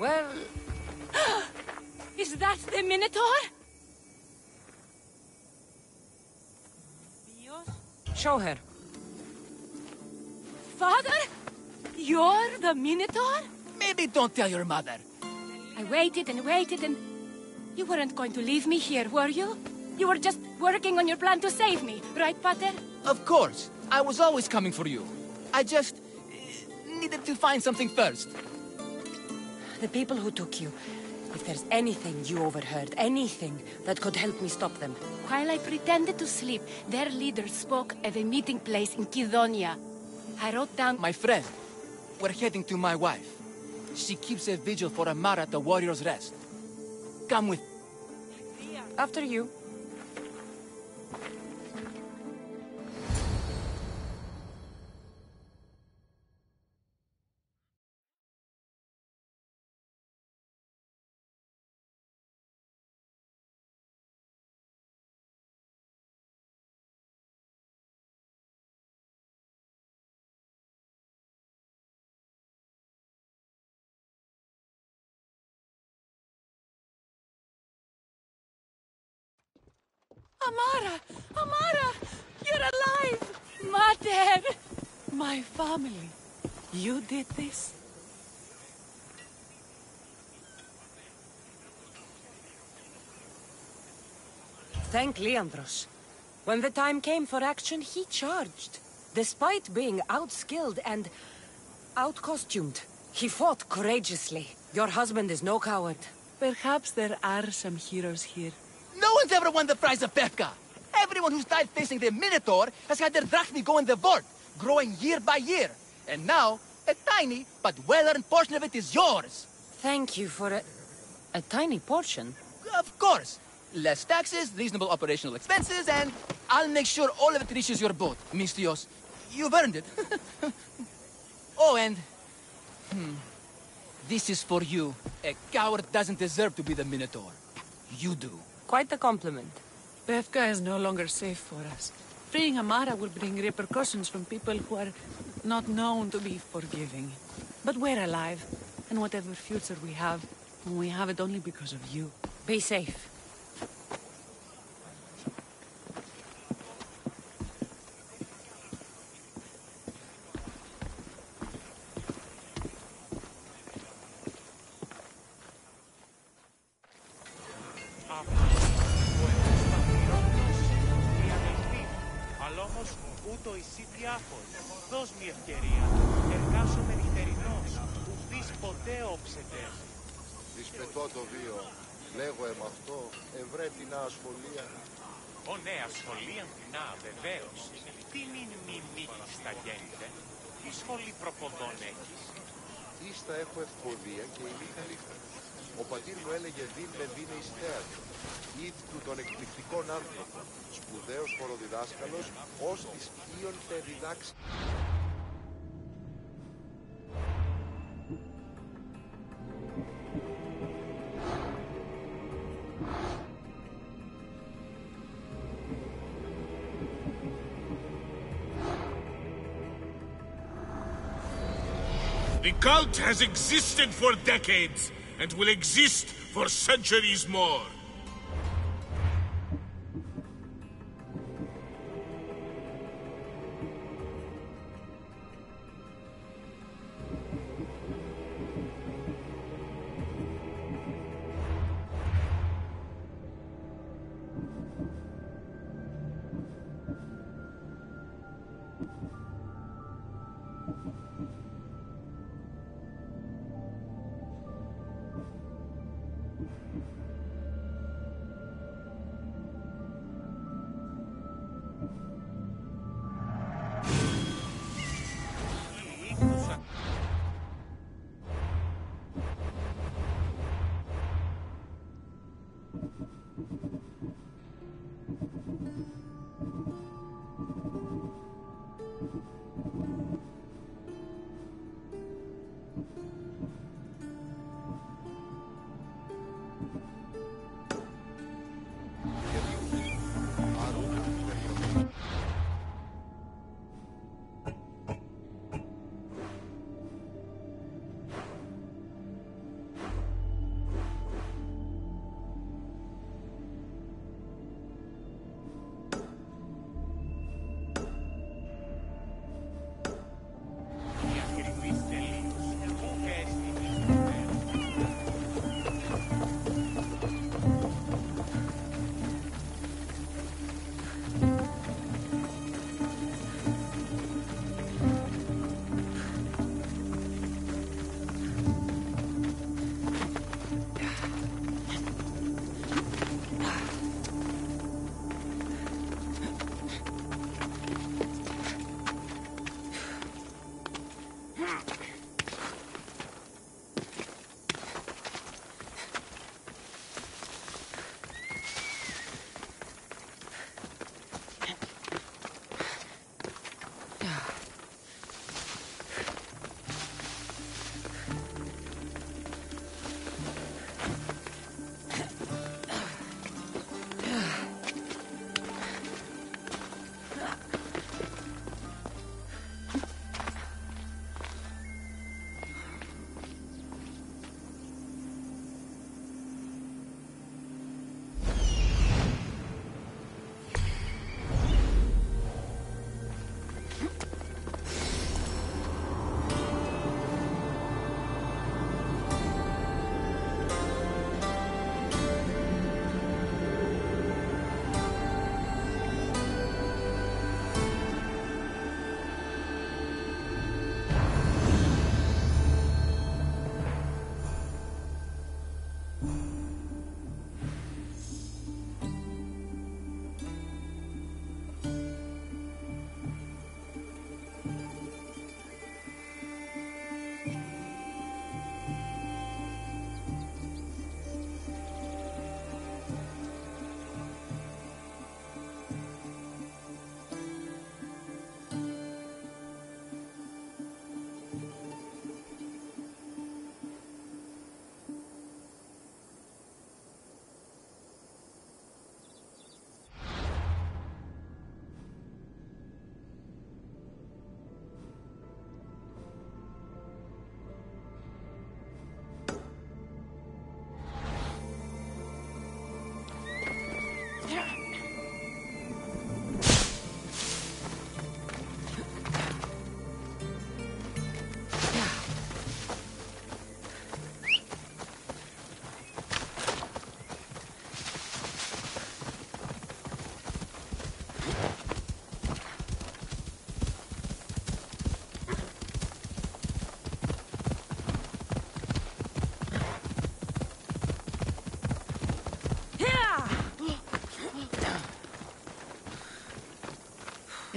Well... Is that the Minotaur? Show her. Father? You're the Minotaur? Maybe don't tell your mother. I waited and waited and... You weren't going to leave me here, were you? You were just working on your plan to save me, right, Pater? Of course. I was always coming for you. I just... needed to find something first. The people who took you. If there's anything you overheard, anything that could help me stop them. While I pretended to sleep, their leader spoke of a meeting place in Kidonia. I wrote down... My friend, we're heading to my wife. She keeps a vigil for Amara at the Warrior's Rest. Come with... After you. Amara! Amara! You're alive! Mater! My family. You did this? Thank Leandros. When the time came for action, he charged. Despite being outskilled and out-costumed, he fought courageously. Your husband is no coward. Perhaps there are some heroes here. No one's ever won the prize of Pefka! Everyone who's died facing the Minotaur has had their drachmi go in the vault, growing year by year. And now, a tiny but well-earned portion of it is yours! Thank you for a tiny portion. Of course! Less taxes, reasonable operational expenses, and I'll make sure all of it reaches your boat, Mistios. You've earned it. Oh, and... This is for you. A coward doesn't deserve to be the Minotaur. You do. Quite a compliment. Pefka is no longer safe for us. Freeing Amara will bring repercussions from people who are not known to be forgiving. But we're alive, and whatever future we have it only because of you. Be safe. Δώσ' μια ευκαιρία. Εργάσομαι νυχτερινός. Ουδείς ποτέ όψετε. Δυσπετώ το βίο. Λέγω αυτό, ευρέ την ασχολία. Ω νέα σχολεία να, βεβαίως. Τι είναι μη μήκης τα γέννητε. Τι σχολή προποδών έχεις. Ίστα έχω ευκολία και η λίγα λίγα. Ο πατήρ μου έλεγε δίν με δίνε εις θέατρο. Ήδη των εκπληκτικών άνθρωπων. Σπουδαίος χοροδιδάσκαλος, ως της ίων περιδάξει. The cult has existed for decades, and will exist for centuries more.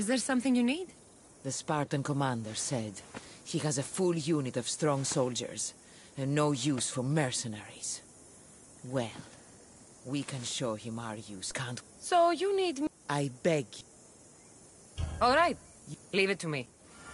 Is there something you need? The Spartan commander said he has a full unit of strong soldiers, and no use for mercenaries. Well, we can show him our use, can't we? So you need me? I beg. All right. Leave it to me.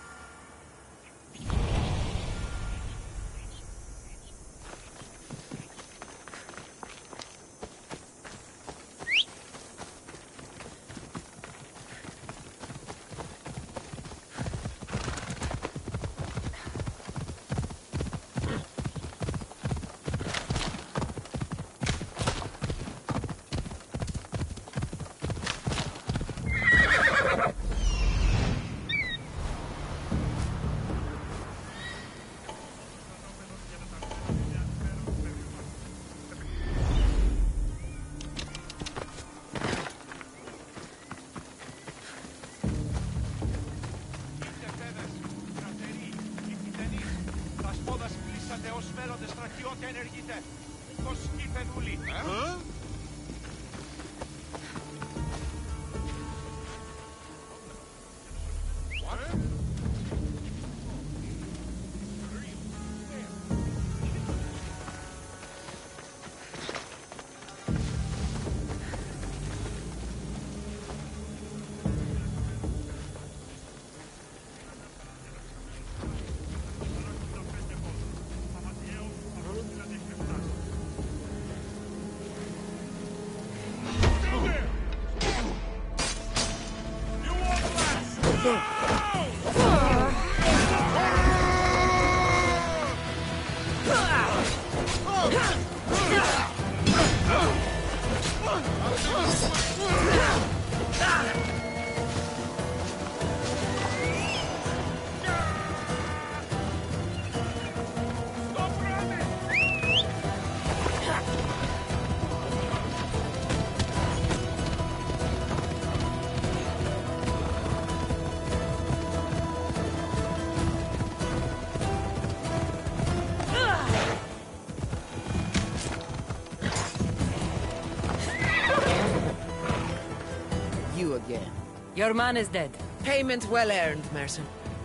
You again. Your man is dead. Payment well earned, Mercer.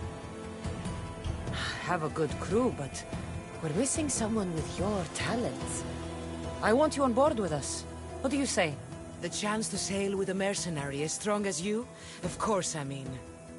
Have a good crew, but we're missing someone with your talents. I want you on board with us. What do you say? The chance to sail with a mercenary as strong as you? Of course I'm in.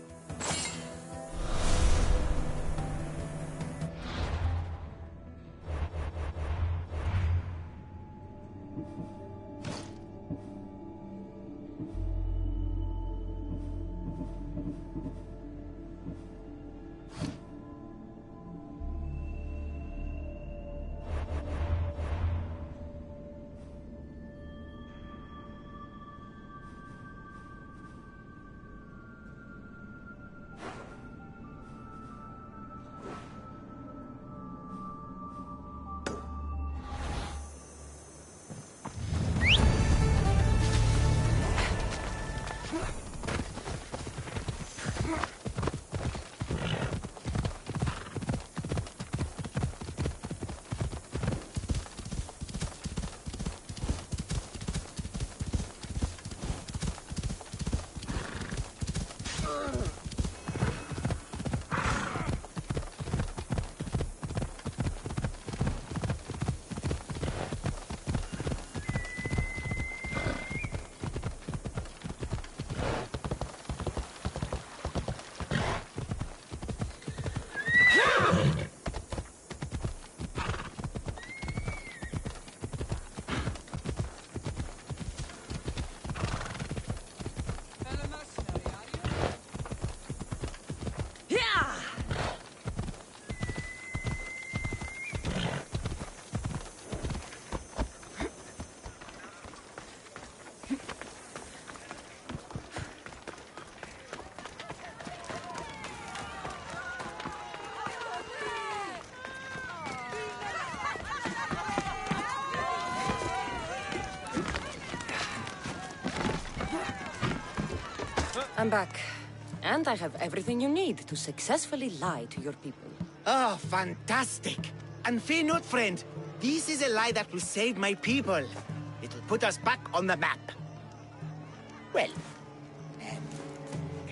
I'm back. And I have everything you need to successfully lie to your people. Oh, fantastic! And fear not, friend. This is a lie that will save my people. It will put us back on the map. Well,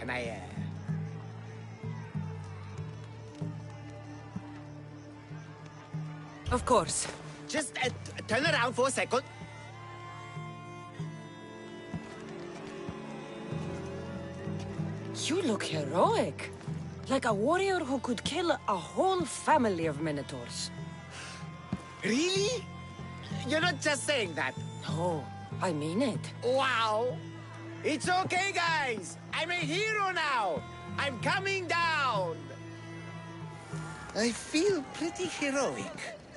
Can I, Of course. Just turn around for a second. You look heroic. Like a warrior who could kill a whole family of minotaurs. Really? You're not just saying that. No, I mean it. Wow! It's okay, guys! I'm a hero now! I'm coming down! I feel pretty heroic.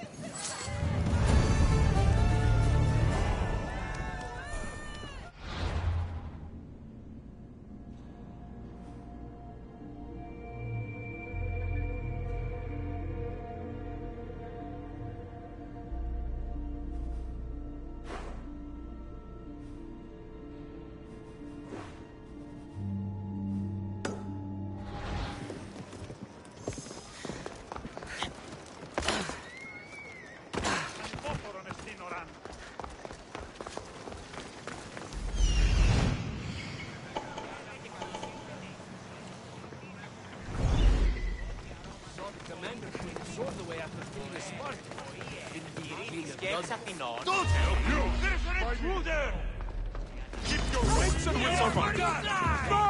Don't help you! There's an intruder! Keep your wits and we'll survive! No!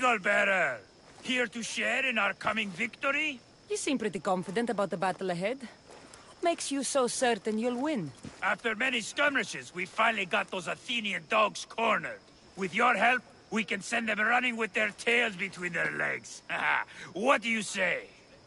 Battle-Bearer! Here to share in our coming victory? You seem pretty confident about the battle ahead. Makes you so certain you'll win? After many skirmishes, we finally got those Athenian dogs cornered. With your help, we can send them running with their tails between their legs. What do you say?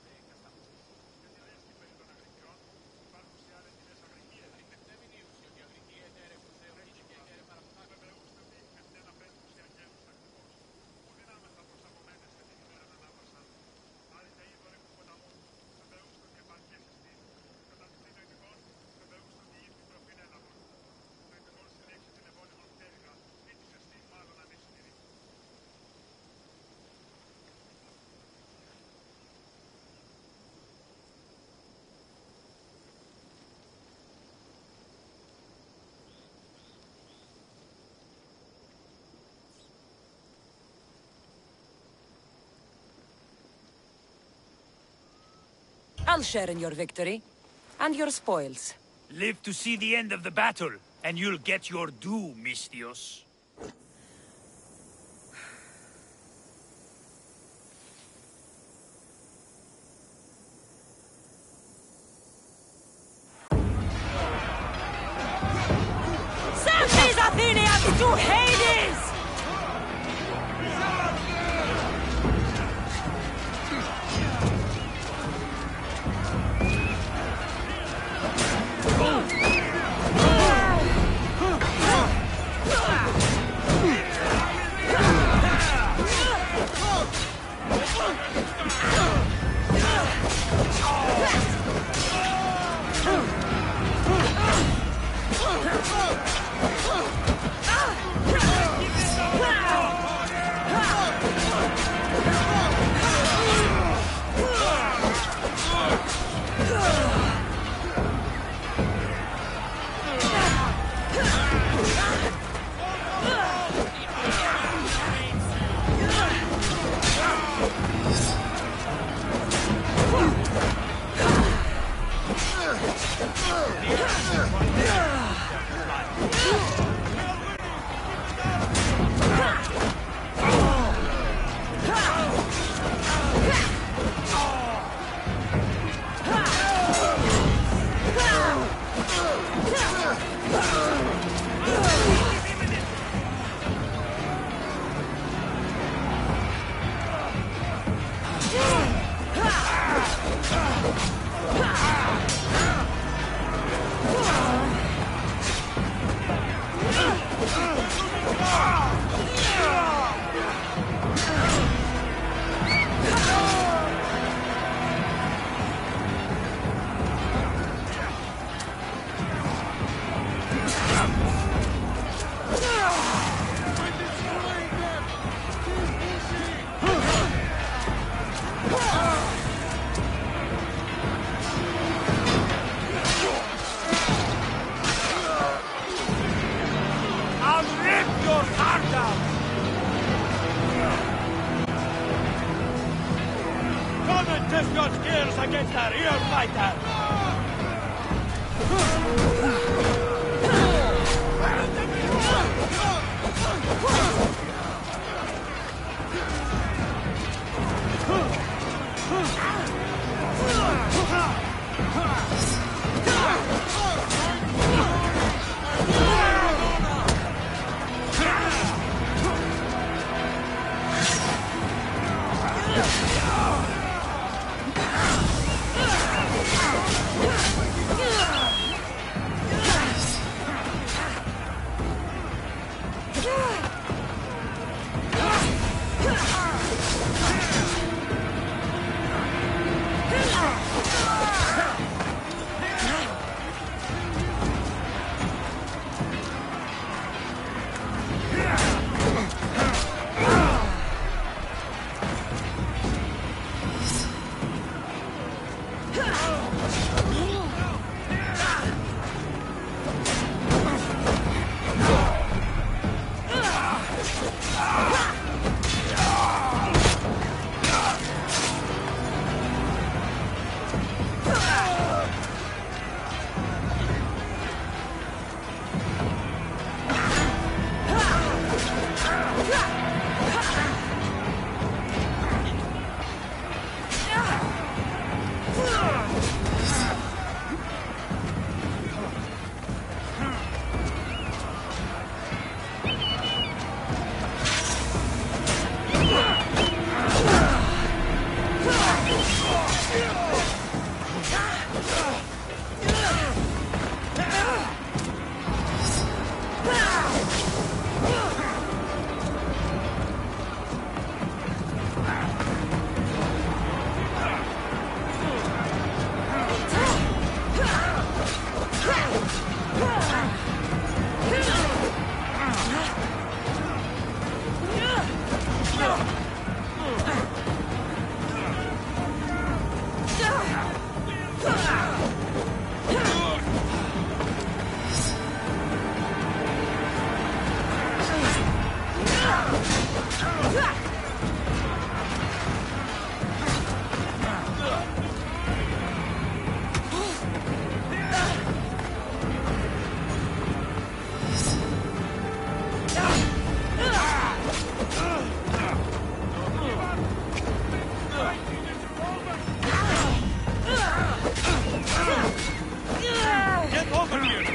I'll share in your victory. And your spoils. Live to see the end of the battle, and you'll get your due, Mistios. Send these Athenians to Hades! Test your skills against a real fighter! Get over here!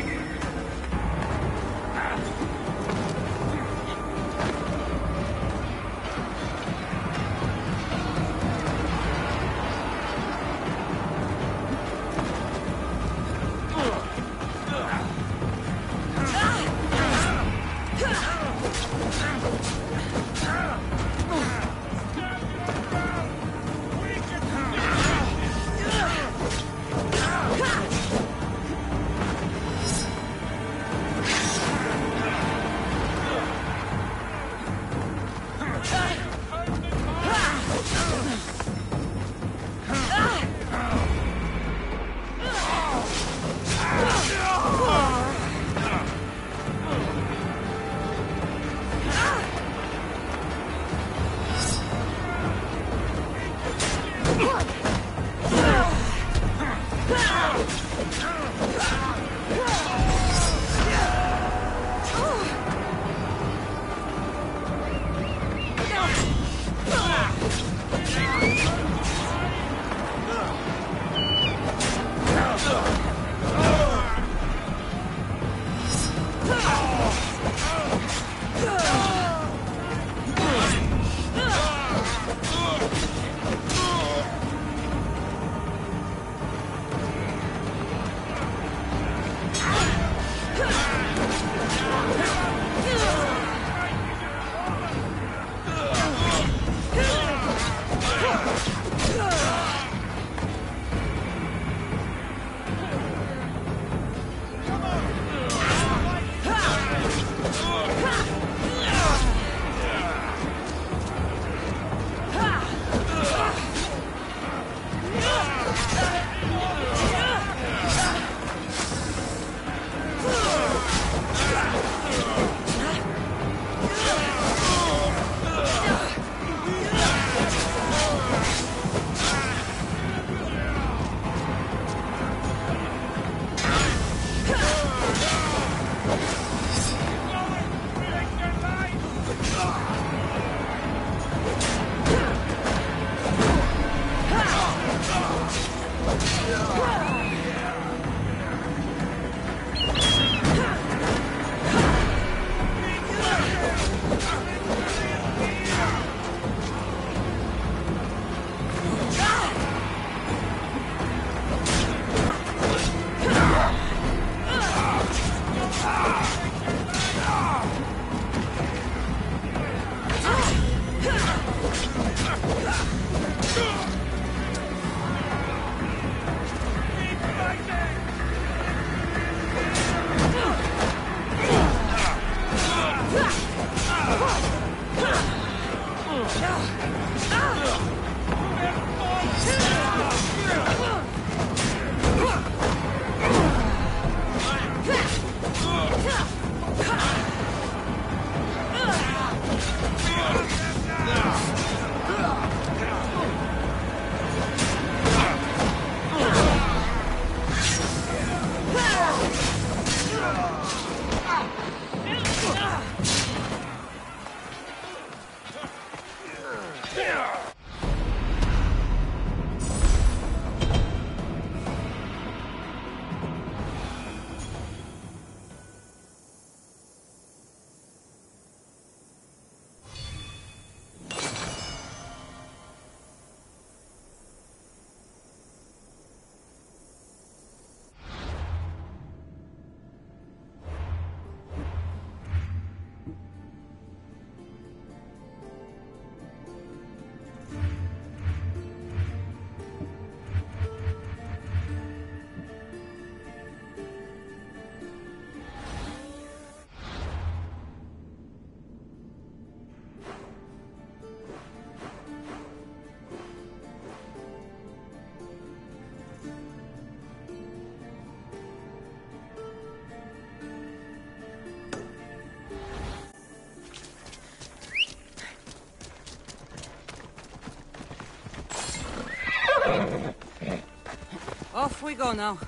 Off we go now.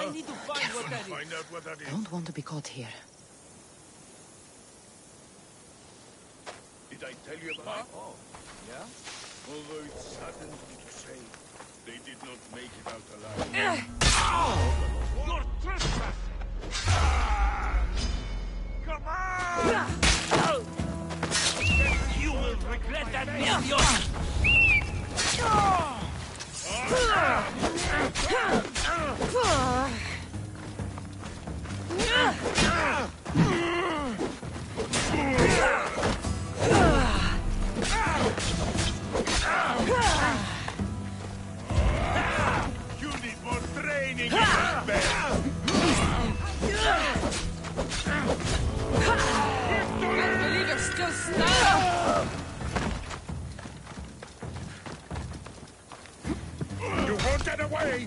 I need to find what that is. Find out what that is. Don't want to be caught here. Did I tell you about? Oh, yeah? Although it saddens me to say, they did not make it out alive. You're trespassing! Come on! You will regret that, Leon! You need more training, I believe you're still stuck. You won't get away!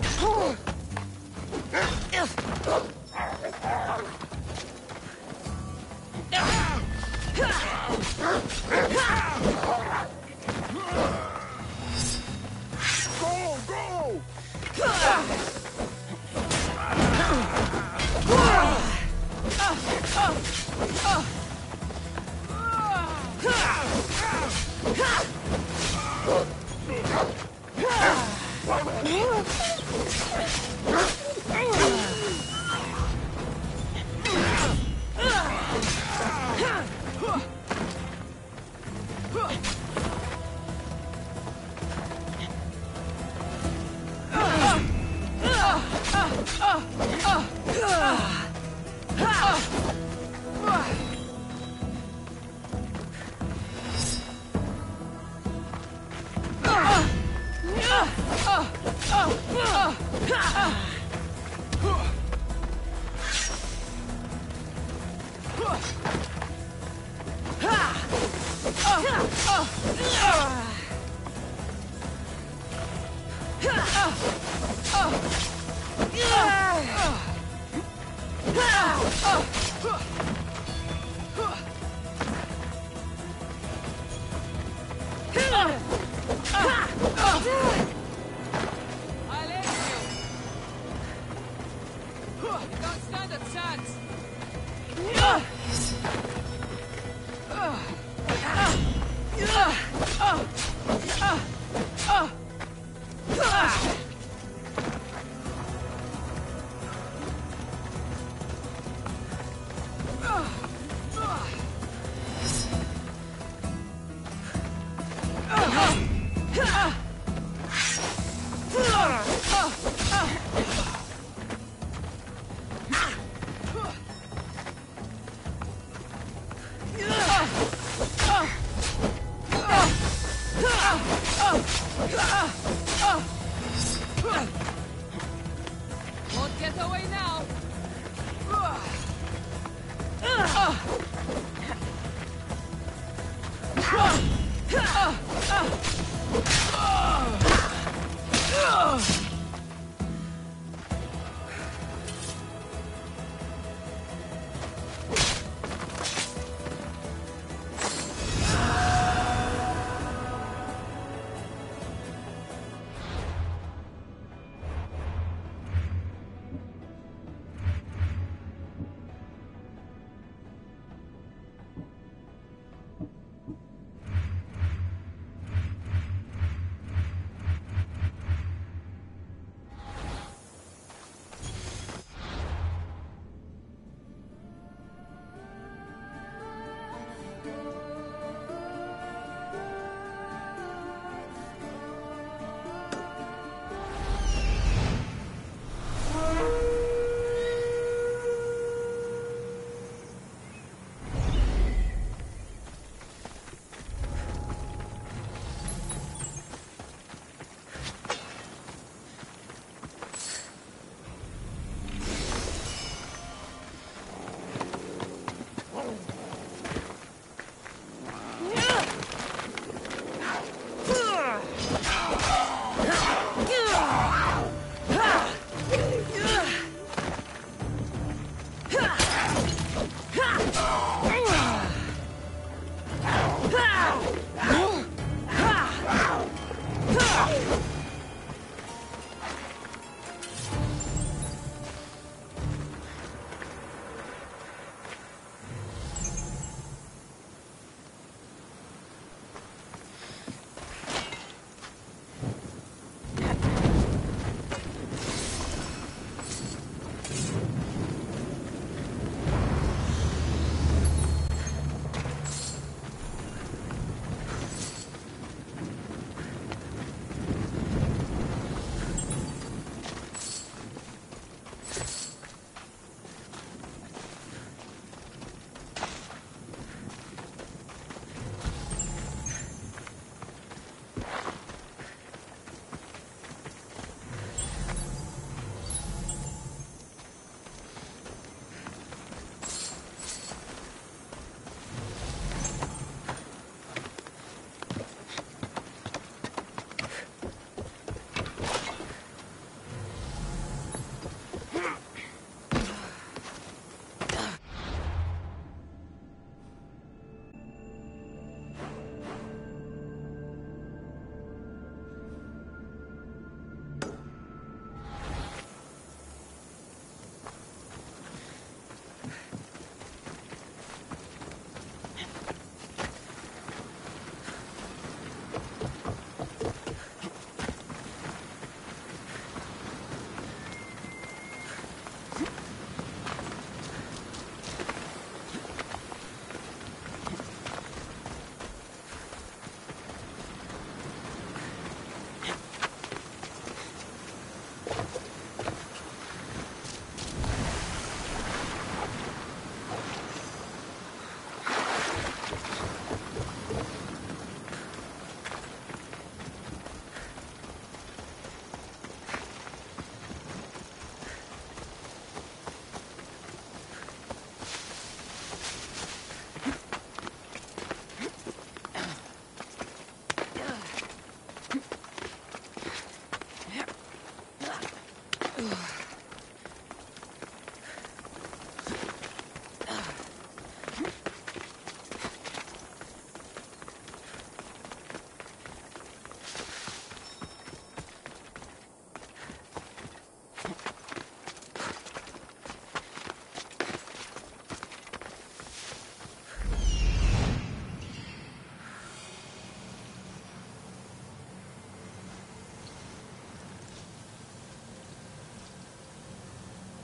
Go, go!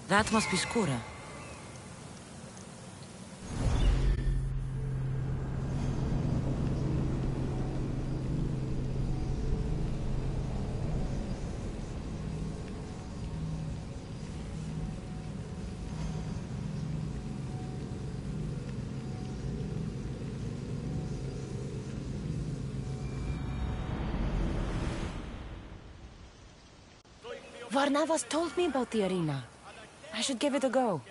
That must be Skura. Varnavas told me about the arena. I should give it a go.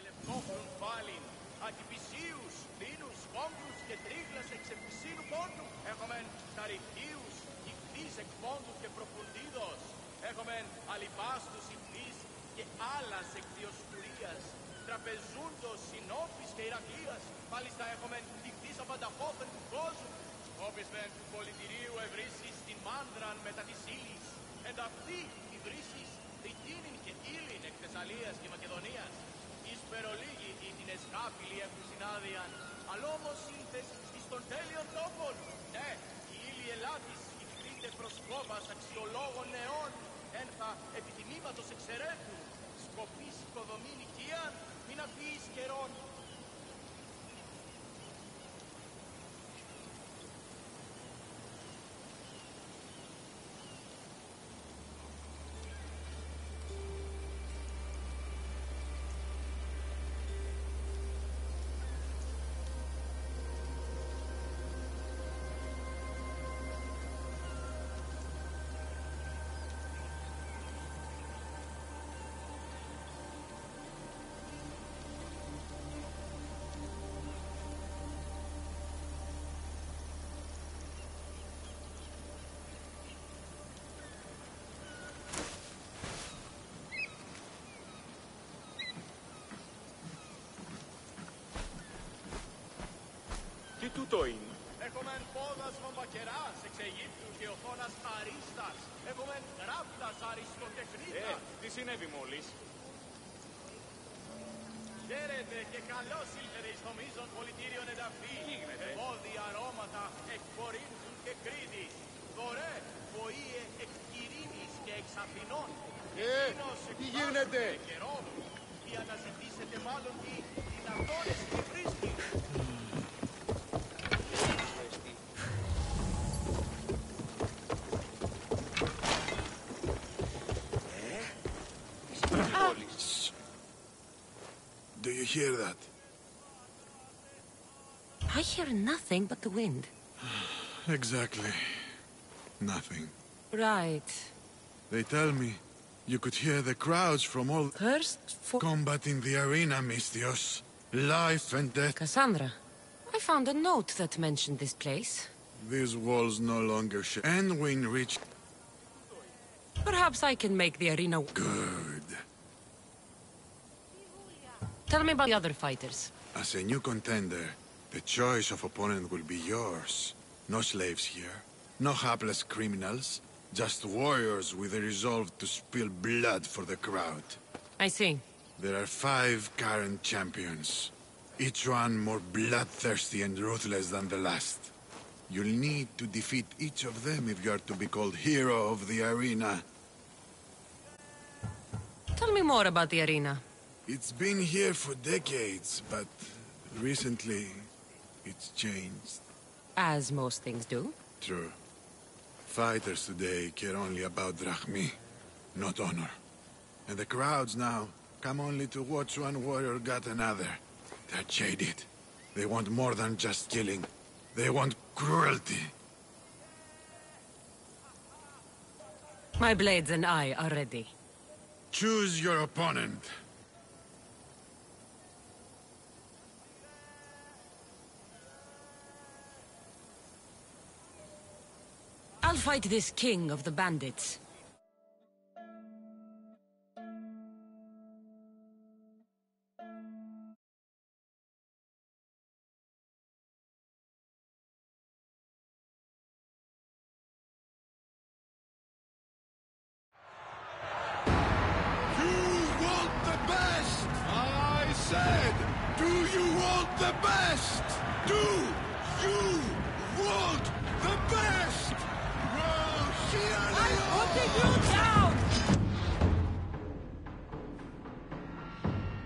Τι τούτο είναι? Έχομεν πόδας βαμβακεράς εξ Αιγύπτου και οθόνας αρίστας. Έχομεν γράπτας αριστοτεχνίτα. Τι συνέβη μόλις? Χαίρετε και καλώς ήλθετε εις το μείζον πολιτήριον εδαφή. Εμπόδια αρώματα εκ Κορίνθου και Κρήτης. Δωρέ, βοήε εκ Κυρίνης και εξ Αθηνών. Τι γίνεται? Τι αναζητήσετε μάλλον τι δυνατόνες και βρίσκει. Do you hear that? I hear nothing but the wind. Exactly. Nothing. Right. They tell me you could hear the crowds from all First for combat in the arena, Mystios. Life and death. Cassandra. I found a note that mentioned this place. These walls no longer shake. And when reach... Perhaps I can make the arena... Good. Tell me about the other fighters. As a new contender, the choice of opponent will be yours. No slaves here. No hapless criminals. Just warriors with a resolve to spill blood for the crowd. I see. There are 5 current champions. Each one more bloodthirsty and ruthless than the last. You'll need to defeat each of them if you are to be called hero of the arena. Tell me more about the arena. It's been here for decades, but recently it's changed. As most things do. True. Fighters today care only about drachmi, not honor. And the crowds now come only to watch one warrior gut another. They're jaded. They want more than just killing. They want cruelty. My blades and I are ready. Choose your opponent. I'll fight this king of the bandits. Do you want the best? Do you want the best? I'm putting you down!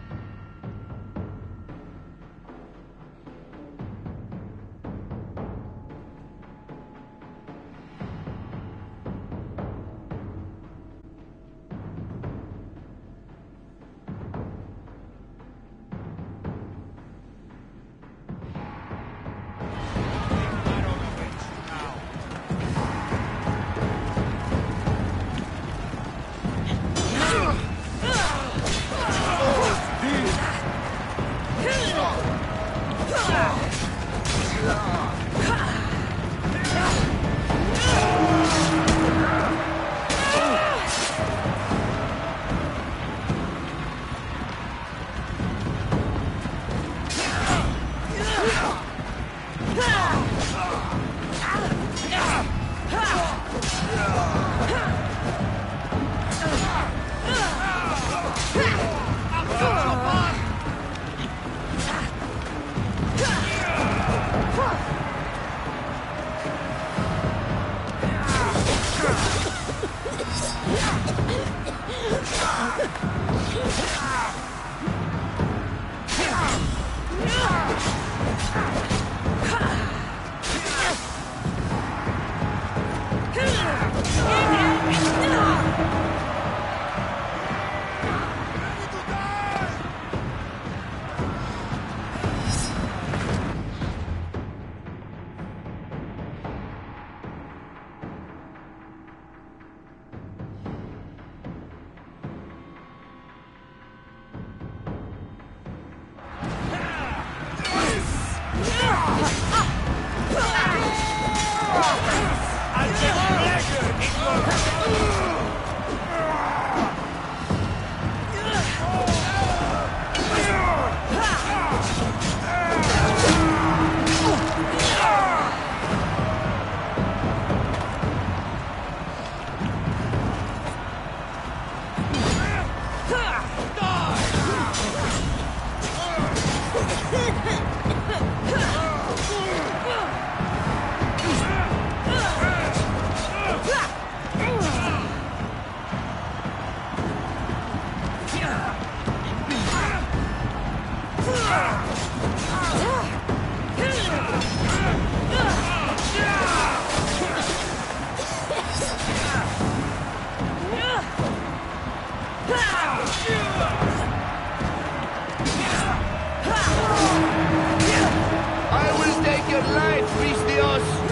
I will take your life, Christios!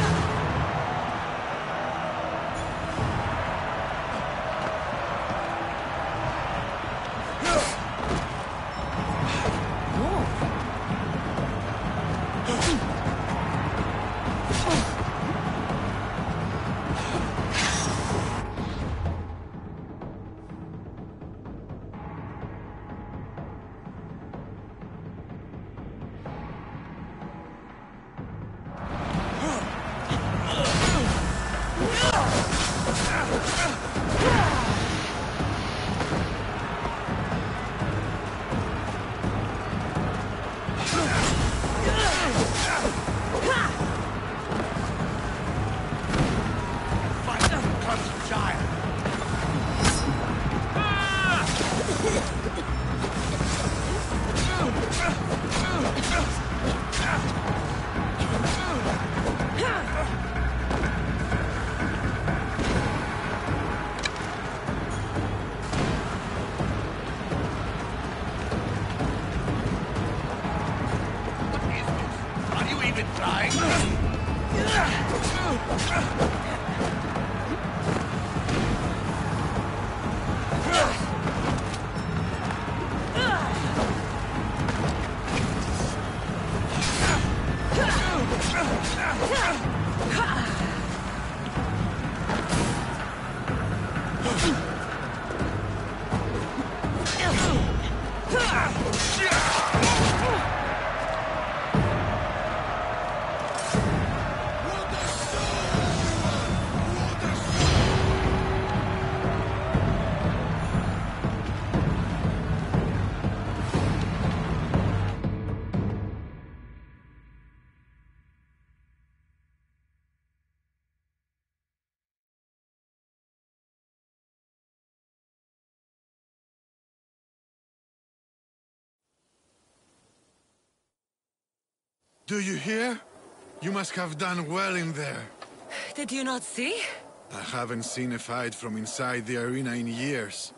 Do you hear? You must have done well in there. Did you not see? I haven't seen a fight from inside the arena in years.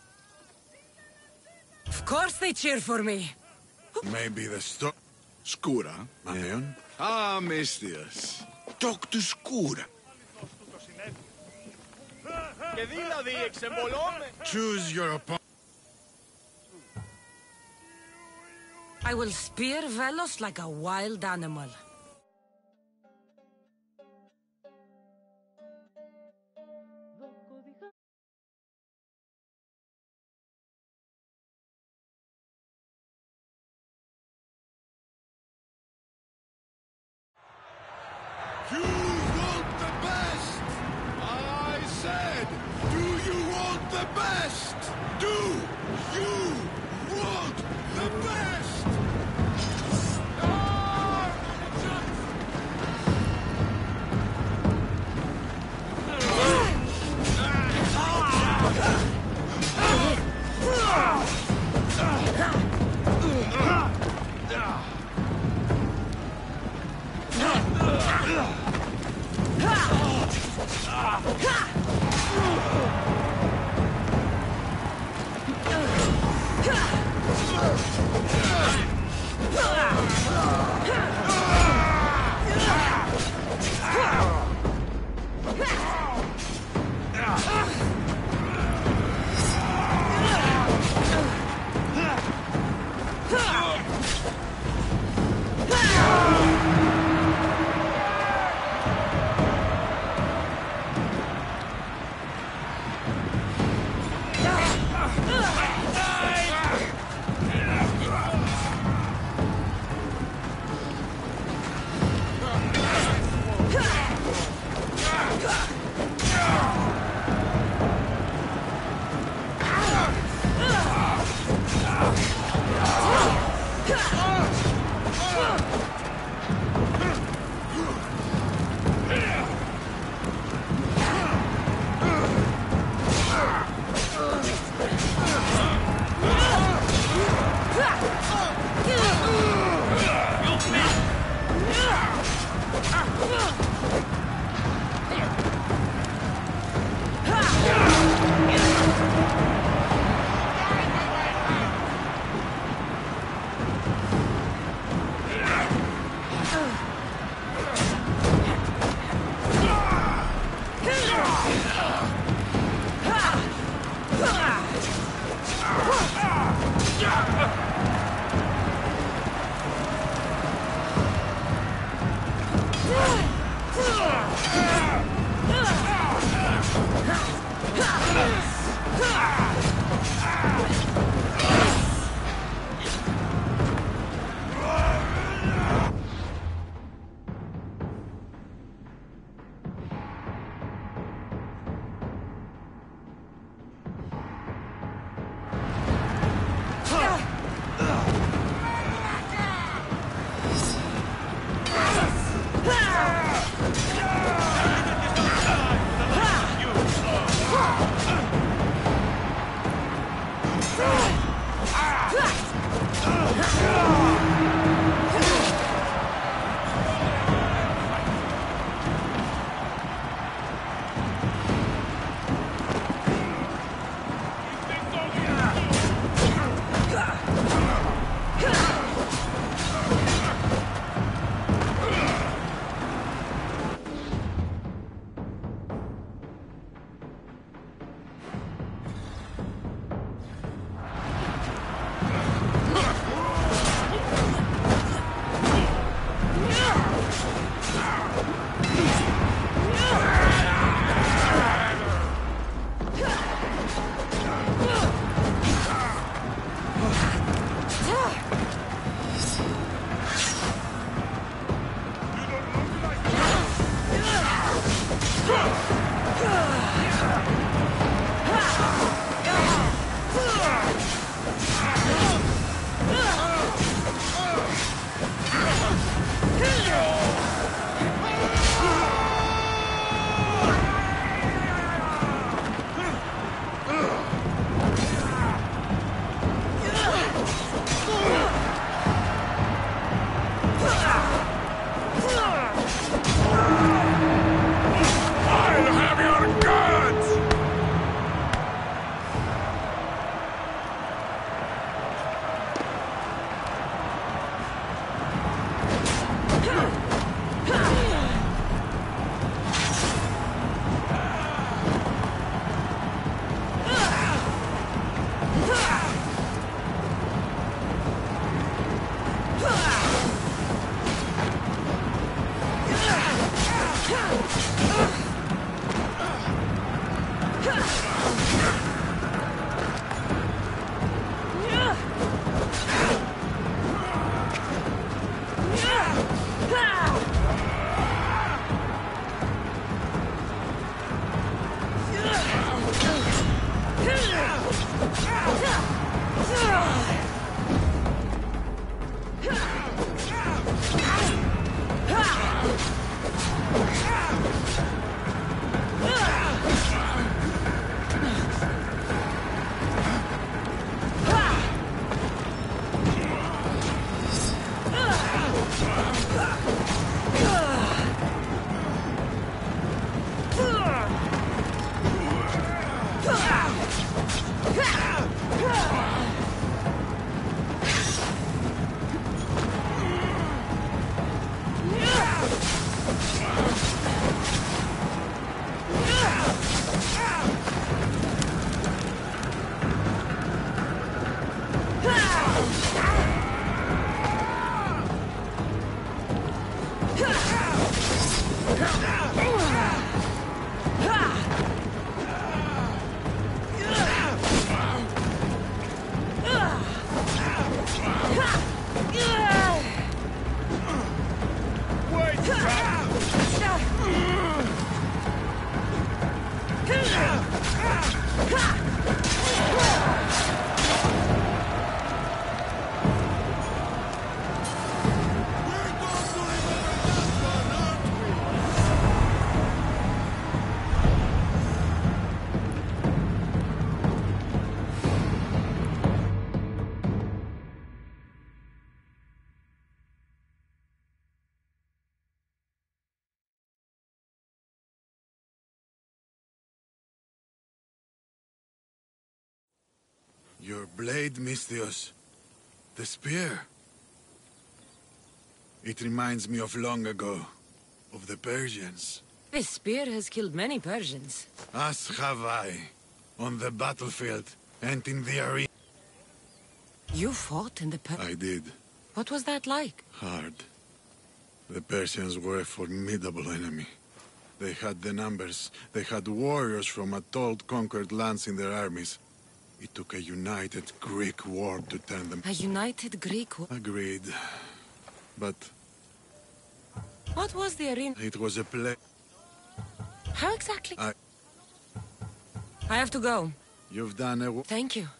Of course they cheer for me. Maybe the Σκούρα. Aeon? Ah, Mistias. Talk to Σκούρα. Και δηλαδή εξεμπολώμε. Choose your opponent. I will spear Velos like a wild animal. You want the best! I said, do you want the best? Do you want the best? Your blade, Misthios. The spear. It reminds me of long ago. Of the Persians. This spear has killed many Persians. As have I. On the battlefield. And in the arena. You fought in the I did. What was that like? Hard. The Persians were a formidable enemy. They had the numbers. They had warriors from Atolled conquered lands in their armies. It took a united Greek war to turn them... A united Greek war? Agreed. But... What was the arena? It was a play... How exactly? I have to go. You've done a... Thank you.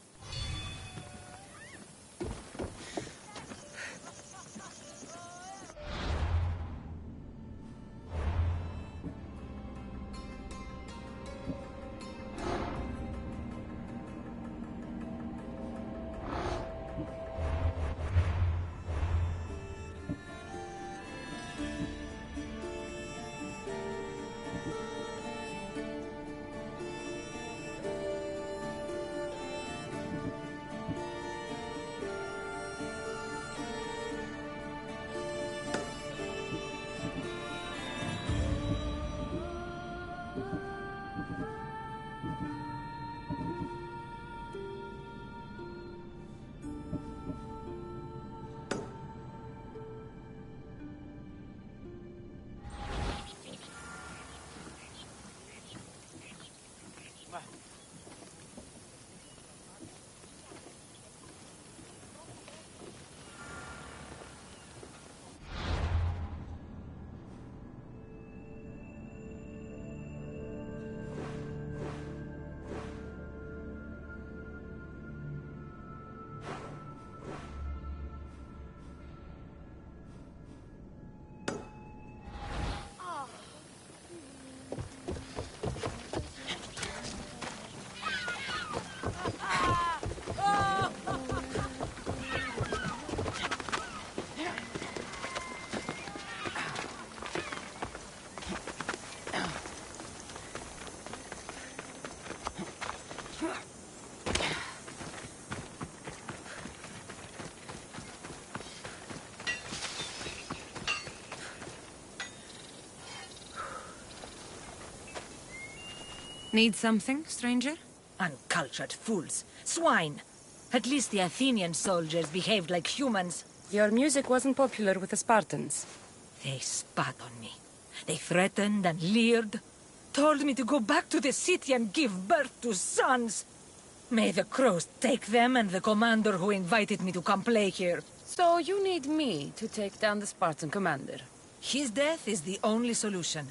Need something, stranger? Uncultured fools. Swine! At least the Athenian soldiers behaved like humans. Your music wasn't popular with the Spartans. They spat on me. They threatened and leered. Told me to go back to the city and give birth to sons. May the crows take them and the commander who invited me to come play here. So you need me to take down the Spartan commander? His death is the only solution.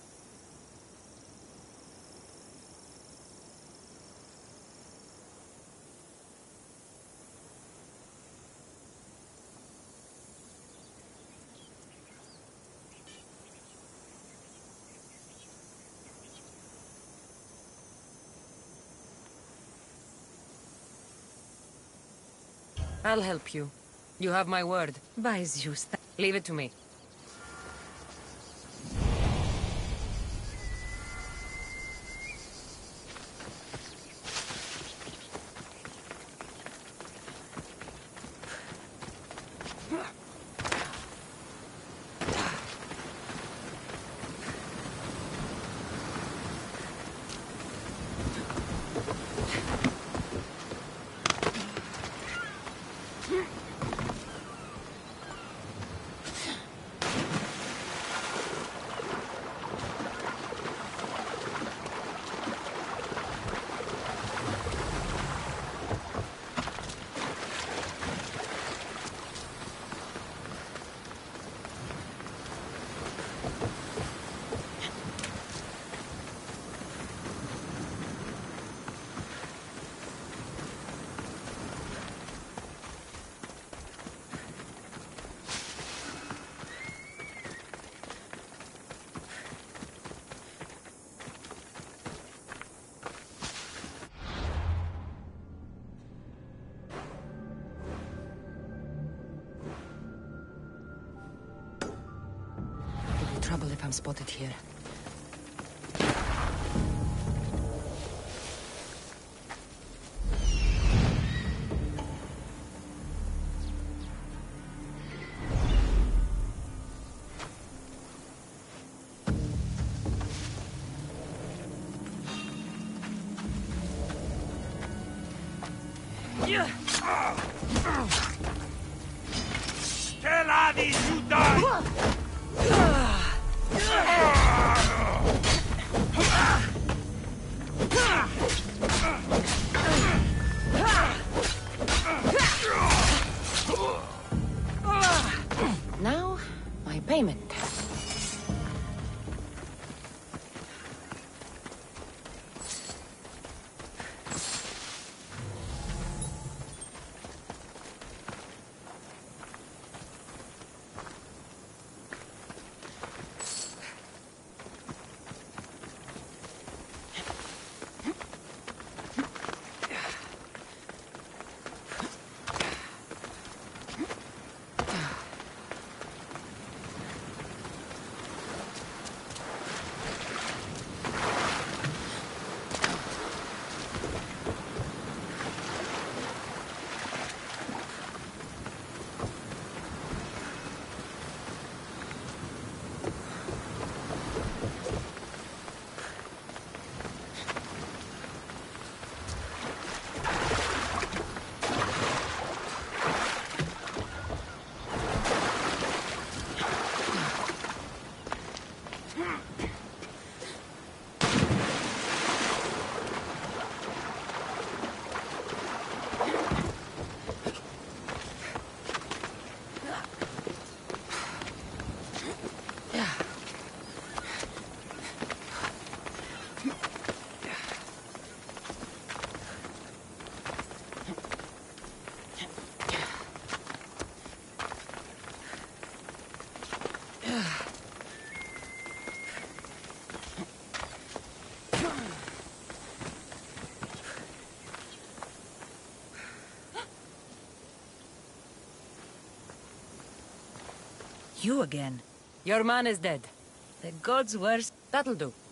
I'll help you. You have my word. By Zeus. Leave it to me. trouble if I'm spotted here. Tell Adi you die! Now, my payment. You again. Your man is dead. The gods were... That'll do.